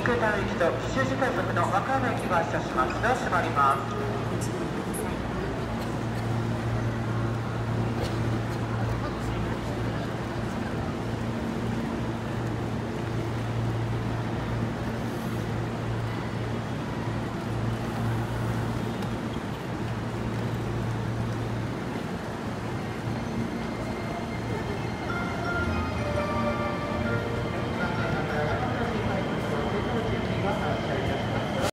空丹行きと紀州路快速の和歌山行きが発車します。ドア閉まります。